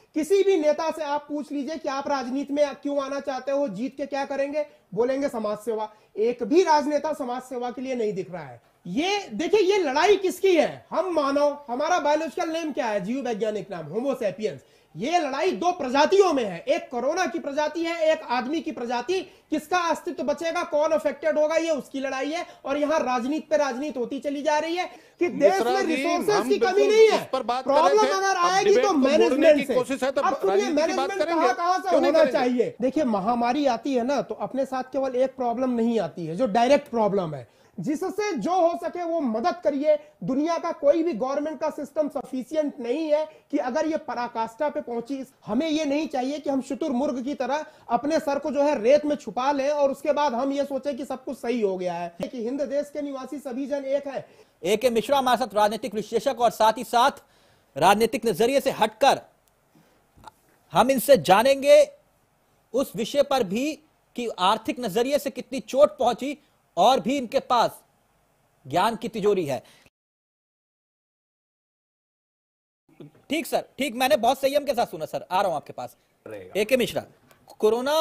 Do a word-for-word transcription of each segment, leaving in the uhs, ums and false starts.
किसी भी नेता से आप पूछ लीजिए कि आप राजनीति में क्यों आना चाहते हो, जीत के क्या करेंगे, बोलेंगे समाज सेवा। एक भी राजनेता समाज सेवा के लिए नहीं दिख रहा है। ये देखिए, ये लड़ाई किसकी है? हम मानव, हमारा बायोलॉजिकल नेम क्या है, जीव वैज्ञानिक नाम होमो सैपियंस। ये लड़ाई दो प्रजातियों में है, एक कोरोना की प्रजाति है, एक आदमी की प्रजाति। किसका अस्तित्व बचेगा, कौन अफेक्टेड होगा, ये उसकी लड़ाई है। और यहाँ राजनीति पे राजनीति होती चली जा रही है कि देश में रिसोर्सेज की कमी नहीं है। प्रॉब्लम अगर आएगी तो मैनेजमेंट से। अब सुनिए, मैनेजमेंट कहां कहां से होना चाहिए। देखिए, महामारी आती है ना, तो अपने साथ केवल एक प्रॉब्लम नहीं आती है जो डायरेक्ट प्रॉब्लम है, जिससे जो हो सके वो मदद करिए। दुनिया का कोई भी गवर्नमेंट का सिस्टम सफिशिएंट नहीं है कि अगर ये पराकाष्ठा पे पहुंची। हमें ये नहीं चाहिए कि हम शुतुरमुर्ग की तरह अपने सर को जो है रेत में छुपा लें और उसके बाद हम ये सोचें कि सब कुछ सही हो गया है, कि हिंद देश के निवासी सभी जन एक है। ए के मिश्रा हमारे साथ राजनीतिक विश्लेषक, और साथ ही साथ राजनीतिक नजरिए से हटकर हम इनसे जानेंगे उस विषय पर भी कि आर्थिक नजरिए से कितनी चोट पहुंची और भी इनके पास ज्ञान की तिजोरी है। ठीक सर, ठीक, मैंने बहुत संयम के साथ सुना सर। आ रहा हूं आपके पास। ए के मिश्रा, कोरोना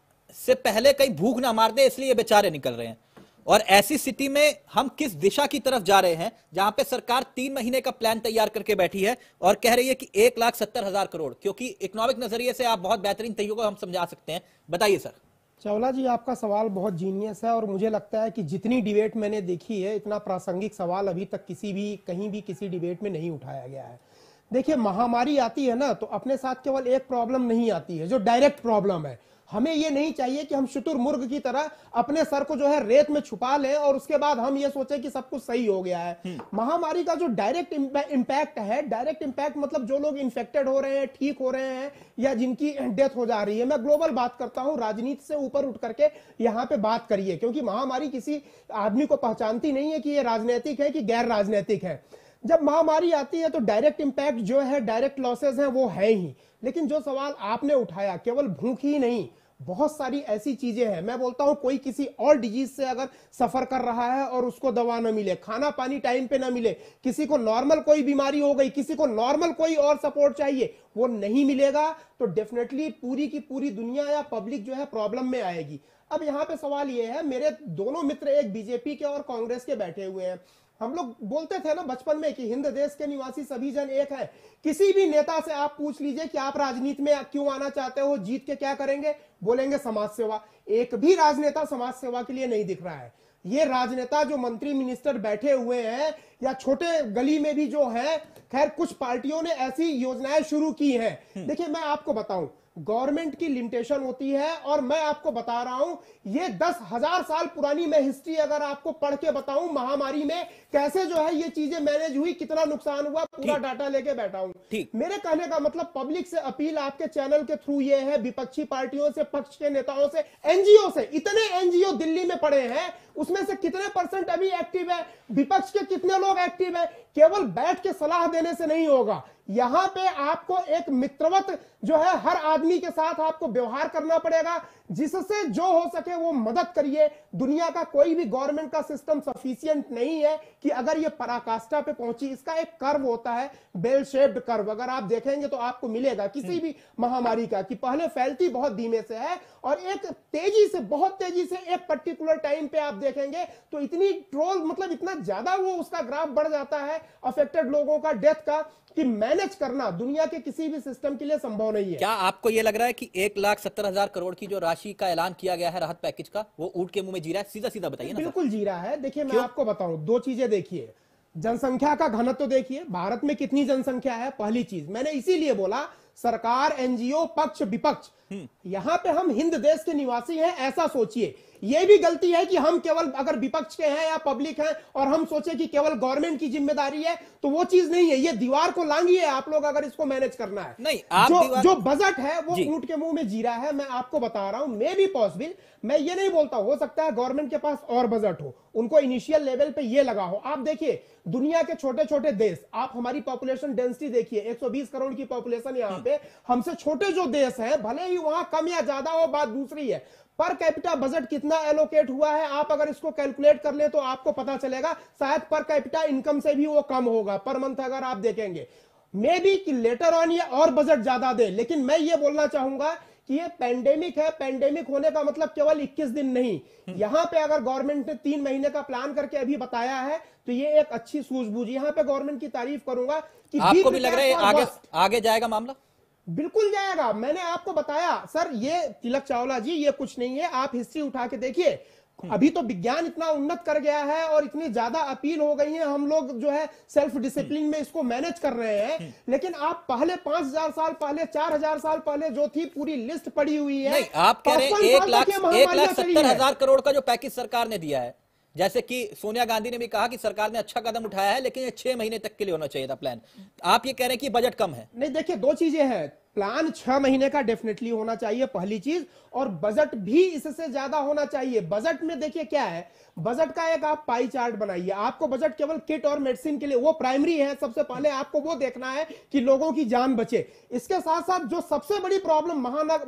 से पहले कहीं भूख ना मार दे इसलिए बेचारे निकल रहे हैं, और ऐसी स्थिति में हम किस दिशा की तरफ जा रहे हैं जहां पे सरकार तीन महीने का प्लान तैयार करके बैठी है और कह रही है कि एक लाख सत्तर हजार करोड़, क्योंकि इकोनॉमिक नजरिए से आप बहुत बेहतरीन तरीकों को हम समझा सकते हैं। बताइए सर। चावला जी, आपका सवाल बहुत जीनियस है और मुझे लगता है कि जितनी डिबेट मैंने देखी है, इतना प्रासंगिक सवाल अभी तक किसी भी कहीं भी किसी डिबेट में नहीं उठाया गया है। देखिए, महामारी आती है ना, तो अपने साथ केवल एक प्रॉब्लम नहीं आती है जो डायरेक्ट प्रॉब्लम है। हमें ये नहीं चाहिए कि हम शुतुरमुर्ग की तरह अपने सर को जो है रेत में छुपा लें और उसके बाद हम ये सोचें कि सब कुछ सही हो गया है। महामारी का जो डायरेक्ट इंपैक्ट है, डायरेक्ट इंपैक्ट मतलब जो लोग इन्फेक्टेड हो रहे हैं, ठीक हो रहे हैं, या जिनकी डेथ हो जा रही है। मैं ग्लोबल बात करता हूं, राजनीति से ऊपर उठ करके यहां पे बात करिए, क्योंकि महामारी किसी आदमी को पहचानती नहीं है कि ये राजनीतिक है कि गैर राजनीतिक है। जब महामारी आती है तो डायरेक्ट इंपैक्ट जो है, डायरेक्ट लॉसेज हैं, वो है ही। लेकिन जो सवाल आपने उठाया, केवल भूख ही नहीं, बहुत सारी ऐसी चीजें हैं। मैं बोलता हूं, कोई किसी और डिजीज से अगर सफर कर रहा है और उसको दवा ना मिले, खाना पानी टाइम पे ना मिले, किसी को नॉर्मल कोई बीमारी हो गई, किसी को नॉर्मल कोई और सपोर्ट चाहिए, वो नहीं मिलेगा, तो डेफिनेटली पूरी की पूरी दुनिया या पब्लिक जो है प्रॉब्लम में आएगी। अब यहां पे सवाल ये है, मेरे दोनों मित्र एक बीजेपी के और कांग्रेस के बैठे हुए हैं। हम लोग बोलते थे ना बचपन में कि हिंद देश के निवासी सभी जन एक है। किसी भी नेता से आप पूछ लीजिए कि आप राजनीति में क्यों आना चाहते हो, जीत के क्या करेंगे, बोलेंगे समाज सेवा। एक भी राजनेता समाज सेवा के लिए नहीं दिख रहा है। ये राजनेता जो मंत्री मिनिस्टर बैठे हुए हैं या छोटे गली में भी जो है, खैर कुछ पार्टियों ने ऐसी योजनाएं शुरू की हैं। देखिए, मैं आपको बताऊं, गवर्नमेंट की लिमिटेशन होती है, और मैं आपको बता रहा हूं, ये दस हजार साल पुरानी मैं हिस्ट्री अगर आपको पढ़ के बताऊं, महामारी में कैसे जो है ये चीजें मैनेज हुई, कितना नुकसान हुआ, पूरा डाटा लेके बैठा हूं। मेरे कहने का मतलब, पब्लिक से अपील आपके चैनल के थ्रू ये है, विपक्षी पार्टियों से, पक्ष के नेताओं से, एनजीओ से, इतने एनजीओ दिल्ली में पड़े हैं, उसमें से कितने परसेंट अभी एक्टिव है, विपक्ष के कितने लोग एक्टिव है। केवल बैठ के सलाह देने से नहीं होगा, यहां पे आपको एक मित्रवत जो है हर आदमी के साथ आपको व्यवहार करना पड़ेगा, जिससे जो हो सके वो मदद करिए। दुनिया का कोई भी गवर्नमेंट का सिस्टम सफिशिएंट नहीं है कि अगर ये पराकाष्ठा पे पहुंची। इसका एक कर्व होता है, बेल शेप्ड कर्व, अगर आप देखेंगे तो आपको मिलेगा किसी भी महामारी का, कि पहले फैलती बहुत धीमे से है और एक तेजी से, बहुत तेजी से एक पर्टिकुलर टाइम पे आप देखेंगे तो इतनी ट्रोल, मतलब इतना ज्यादा वो उसका ग्राफ बढ़ जाता है अफेक्टेड लोगों का, डेथ का, कि मैनेज करना दुनिया के किसी भी सिस्टम के लिए संभव नहीं है। क्या आपको यह लग रहा है कि एक लाख सत्तर हजार करोड़ की जो राशि का ऐलान किया गया है राहत पैकेज का, वो ऊंट के मुंह में जी रहा है? सीधा सीधा बताइए ना। बिल्कुल जी रहा है। देखिए, मैं आपको बताऊं, दो चीजें देखिए, जनसंख्या का घनत्व देखिए, भारत में कितनी जनसंख्या है, पहली चीज। मैंने इसीलिए बोला सरकार, एनजीओ, पक्ष, विपक्ष, यहां पे हम हिंद देश के निवासी हैं, ऐसा सोचिए। यह भी गलती है कि हम केवल अगर विपक्ष के हैं या पब्लिक हैं और हम सोचे कि केवल गवर्नमेंट की जिम्मेदारी है, तो वो चीज नहीं है। ये दीवार को लांघिए आप लोग अगर इसको मैनेज करना है। नहीं, आप जो जो बजट है वो ऊंट के मुंह में जी रहा है। मैं आपको बता रहा हूं, मे बी पॉसिबल, मैं ये नहीं बोलता, हो सकता है गवर्नमेंट के पास और बजट हो, उनको इनिशियल लेवल पे ये लगा हो। आप देखिए, दुनिया के छोटे छोटे देश, आप हमारी पॉपुलेशन डेंसिटी देखिए, एक सौ बीस करोड़ की पॉपुलेशन यहां पे, हमसे छोटे जो देश हैं, भले ही वहां कम या ज्यादा हो, बात दूसरी है, पर कैपिटा बजट कितना एलोकेट हुआ है, आप अगर इसको कैलकुलेट कर ले तो आपको पता चलेगा, शायद पर कैपिटा इनकम से भी वो कम होगा पर मंथ, अगर आप देखेंगे। मे बी कि लेटर ऑन ये और बजट ज्यादा दे, लेकिन मैं ये बोलना चाहूंगा कि ये पेंडेमिक है। पेंडेमिक होने का मतलब केवल इक्कीस दिन नहीं, यहां पे अगर गवर्नमेंट ने तीन महीने का प्लान करके अभी बताया है तो ये एक अच्छी सूझबूझ, यहां पे गवर्नमेंट की तारीफ करूंगा कि आपको भी लग रहा है आगे आगे जाएगा मामला? बिल्कुल जाएगा। मैंने आपको बताया सर, ये तिलक चावला जी ये कुछ नहीं है, आप हिस्ट्री उठा के देखिए। अभी तो विज्ञान इतना उन्नत कर गया है और इतनी ज्यादा अपील हो गई है, हम लोग जो है सेल्फ डिसिप्लिन में इसको मैनेज कर रहे हैं। लेकिन आप पहले पांच हजार साल पहले, चार हजार साल पहले जो थी पूरी लिस्ट पड़ी हुई है। नहीं, आप कह रहे हैं एक लाख एक लाख सत्तर हजार करोड़ का जो पैकेज सरकार ने दिया है, जैसे कि सोनिया गांधी ने भी कहा कि सरकार ने अच्छा कदम उठाया है, लेकिन ये छह महीने तक के लिए होना चाहिए था प्लान। आप ये कह रहे हैं कि बजट कम है? नहीं, देखिए दो चीजें हैं, प्लान छह महीने का डेफिनेटली होना चाहिए पहली चीज, और बजट भी इससे ज्यादा होना चाहिए। बजट में देखिए क्या है, बजट का एक आप पाई चार्ट बनाइए। आपको बजट केवल किट और मेडिसिन के लिए, वो प्राइमरी है, सबसे पहले आपको वो देखना है कि लोगों की जान बचे। इसके साथ साथ जो सबसे बड़ी प्रॉब्लम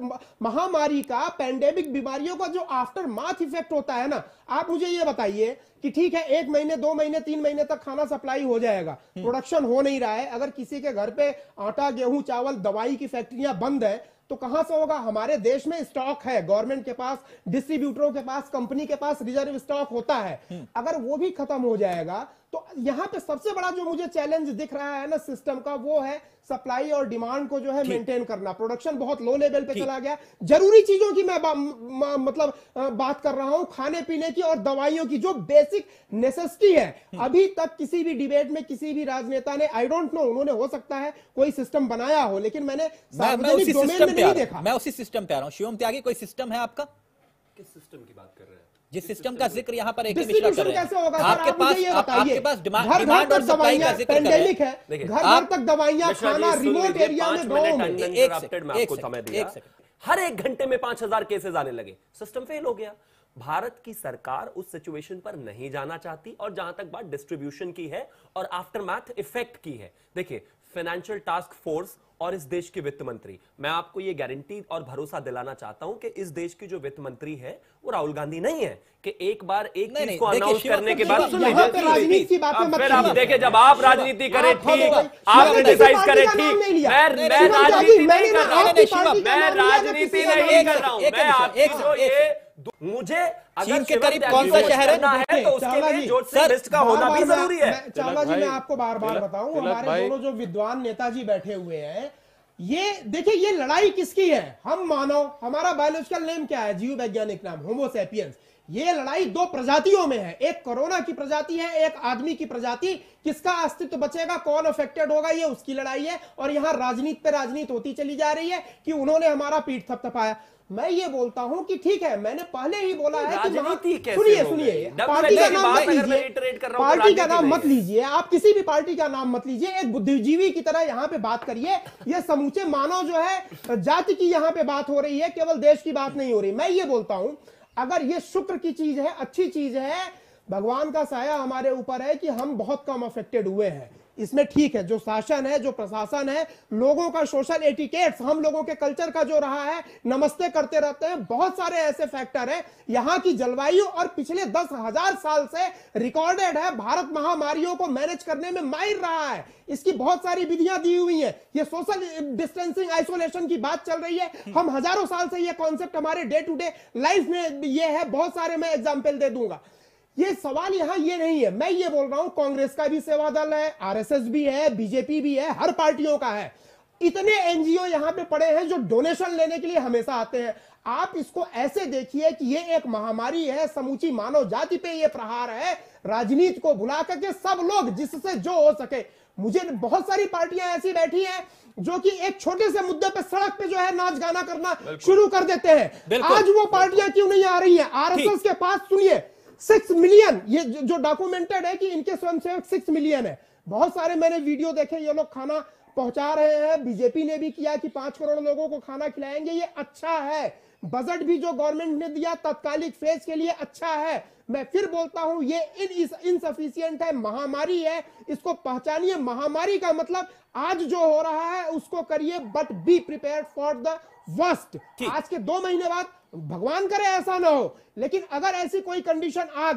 महामारी का, पैंडेमिक बीमारियों का जो आफ्टर माथ इफेक्ट होता है ना, आप मुझे ये बताइए कि ठीक है एक महीने, दो महीने, तीन महीने तक खाना सप्लाई हो जाएगा, प्रोडक्शन हो नहीं रहा है, अगर किसी के घर पे आटा, गेहूं, चावल, दवाई की फैक्ट्रियां बंद है तो कहां से होगा? हमारे देश में स्टॉक है, गवर्नमेंट के पास, डिस्ट्रीब्यूटरों के पास, कंपनी के पास रिजर्व स्टॉक होता है। अगर वो भी खत्म हो जाएगा तो यहां पे सबसे बड़ा जो मुझे चैलेंज दिख रहा है ना सिस्टम का, वो है सप्लाई और डिमांड को जो है मेंटेन करना। प्रोडक्शन बहुत लो लेवल पे चला गया। जरूरी चीजों की मैं बा, म, मतलब बात कर रहा हूं, खाने पीने की और दवाइयों की, जो बेसिक नेसेसिटी है। अभी तक किसी भी डिबेट में किसी भी राजनेता ने, आई डोंट नो, उन्होंने हो सकता है कोई सिस्टम बनाया हो, लेकिन मैंने सार्वजनिक डोमेन में नहीं देखा। मैं उसी सिस्टम पे आ रहा हूं। शिवम त्यागी, कोई सिस्टम है आपका? किस सिस्टम की बात कर रहे हैं? जिस सिस्टम का जिक्र यहाँ पर एक मिश्रा कर रहे हैं, कैसे होगा? आपके पास आप, आपके पास डिमांड और सप्लाई का जिक्र कर रहे हैं, घर घर तक दवाइयां, खाना, रिमोट एरिया में, गांव में। मैं आपको समय दिया, हर एक घंटे में पांच हजार केसेस आने लगे, सिस्टम फेल हो गया। भारत की सरकार उस सिचुएशन पर नहीं जाना चाहती, और जहां तक बात डिस्ट्रीब्यूशन की है और आफ्टरमैथ इफेक्ट की है, देखिए फाइनेंशियल टास्क फोर्स और इस देश के वित्त मंत्री, मैं आपको यह गारंटी और भरोसा दिलाना चाहता हूं कि इस देश की जो वित्त मंत्री है वो राहुल गांधी नहीं है कि एक बार एक चीज को अनाउंस करने के बाद सुन लीजिए, फिर आप देखें जब आप राजनीति करें ठीक, आप क्रिटिसाइज करें ठीक, मैं मैं राजनीति नहीं कर रहा हूं, मैं राजनीति नहीं कर रहा हूं, मैं आपको ये, मुझे चीन के करीब कौन सा शहर है तो उसके लिए जो लिस्ट का होना भी जरूरी है। चावला जी, मैं आपको बार बार बताऊं, हमारे दोनों जो विद्वान नेताजी बैठे हुए हैं, ये देखिए ये लड़ाई किसकी है? हम मानव, हमारा बायोलॉजिकल नेम क्या है, जीव वैज्ञानिक नाम होमो सैपियंस। ये लड़ाई दो प्रजातियों में है, एक कोरोना की प्रजाति है, एक आदमी की प्रजाति। किसका अस्तित्व बचेगा, कौन अफेक्टेड होगा, ये उसकी लड़ाई है। और यहां राजनीति पे राजनीति होती चली जा रही है कि उन्होंने हमारा पीठ थपथपाया। मैं ये बोलता हूं कि ठीक है, मैंने पहले ही बोला है कि सुनिए सुनिए पार्टी का नाम मत लीजिए, पार्टी का नाम मत लीजिए, आप किसी भी पार्टी का नाम मत लीजिए, एक बुद्धिजीवी की तरह यहां पे बात करिए। ये समूचे मानव जो है जाति की यहां पे बात हो रही है, केवल देश की बात नहीं हो रही। मैं ये बोलता हूं अगर ये शुक्र की चीज है, अच्छी चीज है, भगवान का साया हमारे ऊपर है कि हम बहुत कम अफेक्टेड हुए हैं, इसमें ठीक है। जो शासन है, जो प्रशासन है, लोगों का सोशल एटिकेट्स, हम लोगों के कल्चर का जो रहा है, नमस्ते करते रहते हैं, बहुत सारे ऐसे फैक्टर हैं। यहाँ की जलवायु और पिछले दस हजार साल से रिकॉर्डेड है, भारत महामारियों को मैनेज करने में माहिर रहा है। इसकी बहुत सारी विधियां दी हुई हैं। ये सोशल डिस्टेंसिंग, आइसोलेशन की बात चल रही है, हम हजारों साल से ये कॉन्सेप्ट हमारे डे टू डे लाइफ में ये है। बहुत सारे मैं एग्जाम्पल दे दूंगा। ये सवाल यहां ये नहीं है। मैं ये बोल रहा हूं कांग्रेस का भी सेवा दल है, आरएसएस भी है, बीजेपी भी है, हर पार्टियों का है। इतने एनजीओ यहां पे पड़े हैं जो डोनेशन लेने के लिए हमेशा आते हैं। आप इसको ऐसे देखिए कि ये एक महामारी है, समूची मानव जाति पे ये प्रहार है। राजनीति को भुला करके सब लोग जिससे जो हो सके, मुझे बहुत सारी पार्टियां ऐसी बैठी हैं जो कि एक छोटे से मुद्दे पे सड़क पे जो है नाच गाना करना शुरू कर देते हैं। आज वो पार्टियां क्यों नहीं आ रही हैं? आरएसएस के पास सुनिए सिक्स मिलियन, ये जो डॉक्यूमेंटेड है कि इनके स्वयंसेवक सिक्स मिलियन है। बहुत सारे मैंने वीडियो देखे, ये लोग खाना पहुंचा रहे हैं। बीजेपी ने भी किया कि पांच करोड़ लोगों को खाना खिलाएंगे, ये अच्छा है। बजट भी जो गवर्नमेंट ने दिया तत्कालिक फेज के लिए अच्छा है। मैं फिर बोलता हूं ये इन इनसफिशियंट है, महामारी है, इसको पहचानिए। महामारी का मतलब आज जो हो रहा है उसको करिए, but be prepared for the worst. आज के दो महीने बाद भगवान करे ऐसा ना हो, लेकिन अगर ऐसी कोई कंडीशन आ गई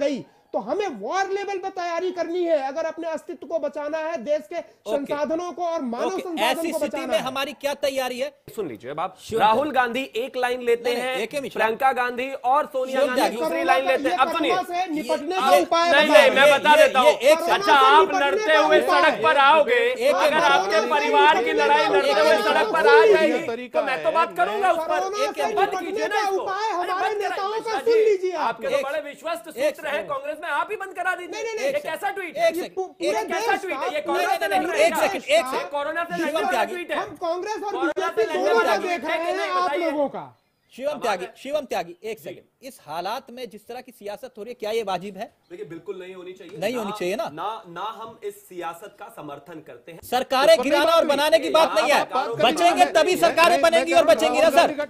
तो हमें वॉर लेवल पर तैयारी करनी है अगर अपने अस्तित्व को बचाना है, देश के संसाधनों को और मानव संसाधनों को बचाना है। हमारी क्या तैयारी है? सुन लीजिए अब आप, राहुल गांधी एक लाइन लेते हैं, प्रियंका गांधी और सोनिया गांधी दूसरी लाइन लेते हैं। अब सुनिए, निपटने का उपाय नहीं नहीं मैं बता देता हूँ। अच्छा, आप लड़ते हुए सड़क पर आओगे, अगर आपके परिवार की लड़ाई लड़ते हुए सड़क पर आ जाएगी तो मैं तो बात करूंगा उस पर। बंद कीजिए ना इसको। हमारे नेताओं का सुन लीजिए। आपके तो बड़े विश्वस्त सूत्र हैं कांग्रेस में, आप ही बंद करा दीजिए। ये कैसा ट्वीट है? ये कैसा ट्वीट है? ये कोरोना से लड़ रहे हैं। एक सेकंड, एक सेकंड, कोरोना से लड़ने वाला ट्वीट है। हम कांग्रेस और बीजेपी दोनों का देख रहे हैं आप लोगों का। शिवम त्यागी, शिवम त्यागी एक सेकंड, इस हालात में जिस तरह की सियासत हो रही है, क्या ये वाजिब है? देखिए बिल्कुल नहीं होनी चाहिए, नहीं होनी चाहिए ना ना ना हम इस सियासत का समर्थन करते हैं। सरकारें गिराना और बनाने की बात नहीं है, बचेंगे तभी सरकारें बनेंगी और बचेंगी ना सर।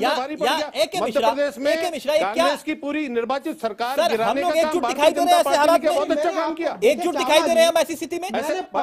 ए के मिश्रा, ए के मिश्रा, ये क्या की पूरी निर्वाचित सरकार सर, हम लोग एकजुट दिखाई दे रहे हैं ऐसे हालात में? बहुत अच्छा काम किया, एकजुट दिखाई दे रहे हैं हम ऐसी स्थिति में?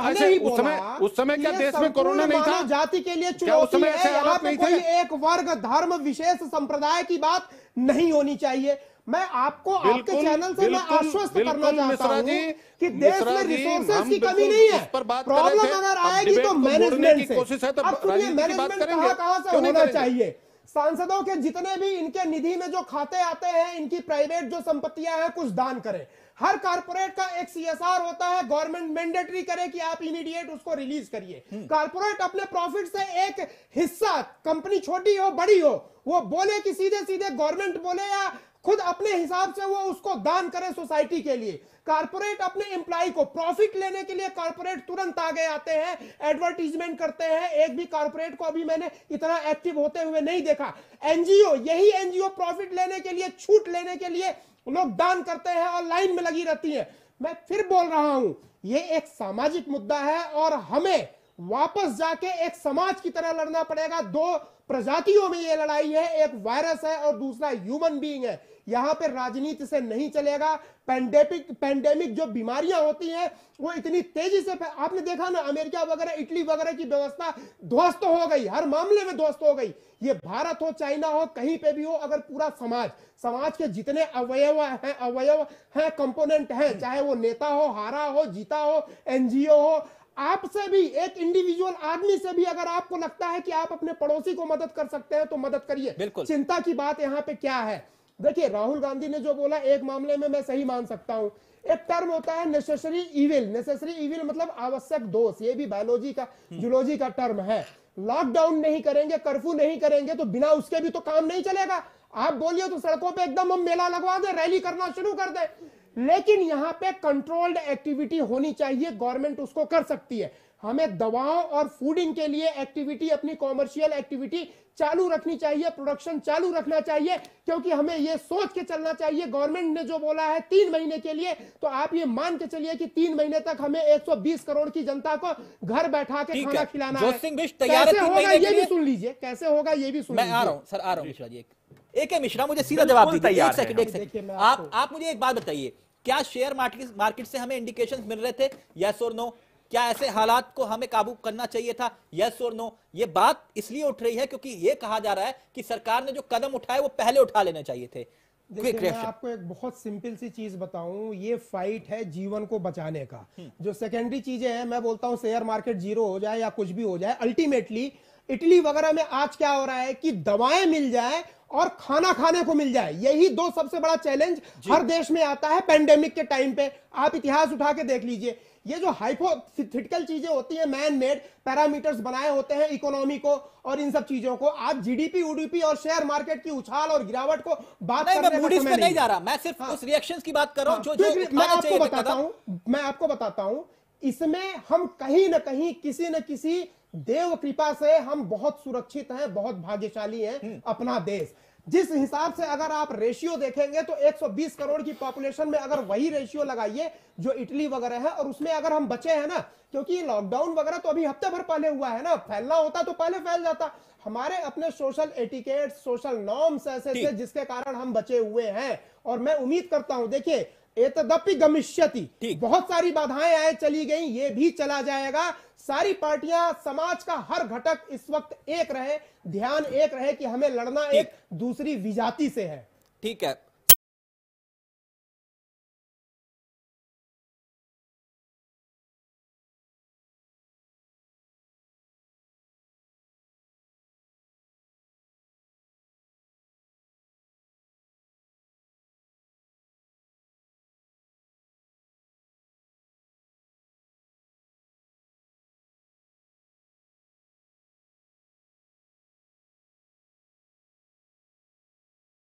उस समय उस समय क्या देश में कोरोना नहीं था? जाति के लिए क्या उस समय ऐसे यहाँ हालात पे नहीं कोई थे? एक वर्ग, धर्म, विशेष संप्रदाय की बात नहीं होनी चाहिए। मैं आपको आपके चैनल से मैं आश्वस्त करना चाहता हूं कि देश में रिसोर्सेज की कमी नहीं है। प्रॉब्लम अगर आएगी तो मैनेजमेंट से। अब सुनिए, मैनेजमेंट कहां कहां से होना चाहिए। सांसदों के जितने भी इनके निधि में जो खाते आते हैं, इनकी प्राइवेट जो संपत्तियां हैं, कुछ दान करें। हर कारपोरेट का एक सीएसआर होता है, गवर्नमेंट मैंडेटरी करे कि आप इमीडिएट उसको रिलीज करिए। कारपोरेट अपने प्रॉफिट से एक हिस्सा, कंपनी छोटी हो बड़ी हो, वो बोले कि सीधे सीधे गवर्नमेंट बोले या खुद अपने हिसाब से वो उसको दान करे सोसाइटी के लिए। कारपोरेट अपने एम्प्लॉय को प्रॉफिट लेने के लिए कारपोरेट तुरंत आगे आते हैं, एडवर्टीजमेंट करते हैं। एक भी कारपोरेट को अभी मैंने इतना एक्टिव होते हुए नहीं देखा। एनजीओ, यही एनजीओ प्रॉफिट लेने के लिए, छूट लेने के लिए लोग दान करते हैं और लाइन में लगी रहती है। मैं फिर बोल रहा हूं, ये एक सामाजिक मुद्दा है और हमें वापस जाके एक समाज की तरह लड़ना पड़ेगा। दो प्रजातियों में ये लड़ाई है, एक वायरस है और दूसरा ह्यूमन बीइंग है। यहां पे राजनीति से नहीं चलेगा। पेंडेमिक पेंडेमिक जो बीमारियां होती हैं वो इतनी तेजी से, आपने देखा ना, अमेरिका वगैरह, इटली वगैरह की व्यवस्था ध्वस्त हो गई, हर मामले में ध्वस्त हो गई। ये भारत हो, चाइना हो, कहीं पे भी हो, अगर पूरा समाज समाज के जितने अवयव हैं अवयव हैं कंपोनेंट हैं, चाहे वो नेता हो, हारा हो, जीता हो, एनजीओ हो, आपसे भी, एक इंडिविजुअल आदमी से भी अगर आपको लगता है कि आप अपने पड़ोसी को मदद कर सकते हैं तो मदद करिए। चिंता की बात यहाँ पे क्या है? देखिए, राहुल गांधी ने जो बोला, एक मामले में मैं सही मान सकता हूं। एक टर्म होता है नेसेसरी इविल। नेसेसरी इविल मतलब आवश्यक दोष। ये भी बायोलॉजी का, जूलॉजी का टर्म है। लॉकडाउन नहीं करेंगे, कर्फ्यू नहीं करेंगे तो बिना उसके भी तो काम नहीं चलेगा। आप बोलिए तो सड़कों पे एकदम हम मेला लगवा दें, रैली करना शुरू कर दें, लेकिन यहां पे कंट्रोल्ड एक्टिविटी होनी चाहिए। गवर्नमेंट उसको कर सकती है। हमें दवाओं और फूडिंग के लिए एक्टिविटी, अपनी कॉमर्शियल एक्टिविटी चालू रखनी चाहिए, प्रोडक्शन चालू रखना चाहिए, क्योंकि हमें यह सोच के चलना चाहिए। गवर्नमेंट ने जो बोला है तीन महीने के लिए, तो आप ये मान के चलिए कि तीन महीने तक हमें एक सौ बीस करोड़ की जनता को घर बैठा के खाना खिलाना है। कैसे होगा ये भी सुन लीजिए, कैसे होगा ये भी सुन लीजिए। मैं आ रहा हूं सर, आ रहा हूं मिश्रा जी। एक मिश्रा, मुझे सीधा जवाब दीजिए। एक सेकंड, एक सेकंड, आप आप मुझे एक बात बताइए, क्या शेयर मार्केट मार्केट से हमें इंडिकेशंस मिल रहे थे? यस और नो? क्या ऐसे हालात को हमें काबू करना चाहिए था? यस और नो? ये बात इसलिए उठ रही है क्योंकि ये कहा जा रहा है कि सरकार ने जो कदम उठाए वो पहले उठा लेने चाहिए थे। देखिए, मैं आपको एक बहुत सिंपल सी चीज बताऊं, ये फाइट है जीवन को बचाने का। जो सेकेंडरी चीजें हैं, मैं बोलता हूं शेयर मार्केट जीरो हो जाए या कुछ भी हो जाए, अल्टीमेटली इटली वगैरह में आज क्या हो रहा है कि दवाएं मिल जाए और खाना खाने को मिल जाए। यही दो सबसे बड़ा चैलेंज हर देश में आता है पेंडेमिक के टाइम पे। आप इतिहास उठा के देख लीजिए, ये जो हाइपोथेटिकल चीजें होती हैं, मैन मेड पैरामीटर्स बनाए होते हैं इकोनॉमी को और इन सब चीजों को, आज जीडीपी उडीपी और शेयर मार्केट की उछाल और गिरावट को बात नहीं, करने मैं का समय नहीं, नहीं जा रहा। मैं सिर्फ हाँ, उस रिएक्शंस की बात कर रहा हूं जो, जो मैं आपको बताता हूं मैं आपको बताता हूं इसमें हम कहीं ना कहीं किसी न किसी देव कृपा से हम बहुत सुरक्षित हैं, बहुत भाग्यशाली हैं। अपना देश जिस हिसाब से अगर आप रेशियो देखेंगे तो एक सौ बीस करोड़ की पॉपुलेशन में अगर वही रेशियो लगाइए जो इटली वगैरह है, और उसमें अगर हम बचे हैं ना, क्योंकि लॉकडाउन वगैरह तो अभी हफ्ते भर पहले हुआ है ना, फैलना होता तो पहले फैल जाता। हमारे अपने सोशल एटिकेट, सोशल नॉर्म्स ऐसे थे जिसके कारण हम बचे हुए हैं। और मैं उम्मीद करता हूं, देखिए, एतदपि गमिष्यति, बहुत सारी बाधाएं आए चली गई, ये भी चला जाएगा। सारी पार्टियां, समाज का हर घटक इस वक्त एक रहे, ध्यान एक रहे कि हमें लड़ना एक दूसरी विजाति से है। ठीक है।